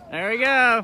There we go.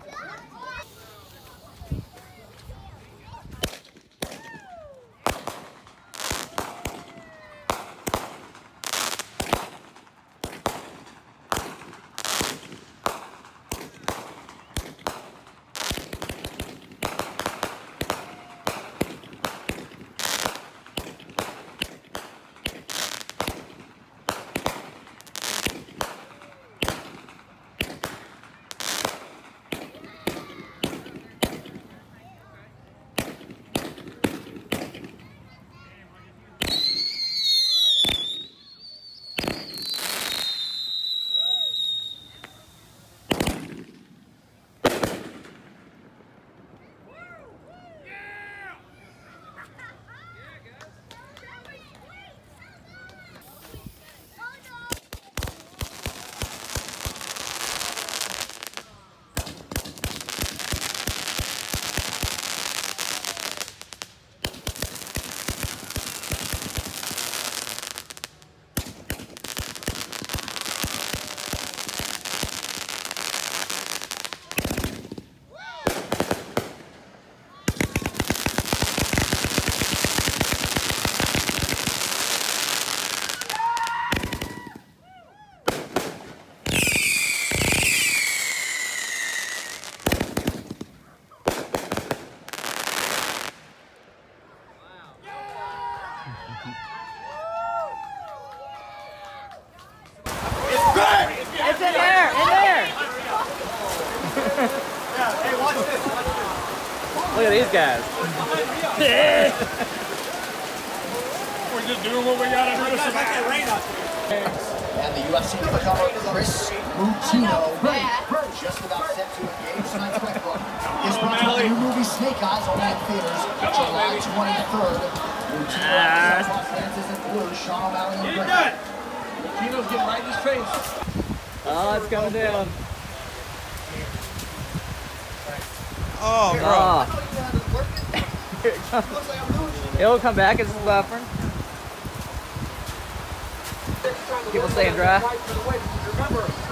It's in there! In there! Hey, watch this. Look at these guys. We're just doing what we gotta do to survive. And the UFC newcomer, Chris Mutino, just about set to engage tonight's fight book. His brand new movie Snake Eyes only in theaters July 23rd. Mutino dances in blue, Sean O'Malley in gray. Mutino's getting right in his face. Oh, it's coming down. Oh, bro. Here it comes. It'll come back as buffering. People staying dry. Remember,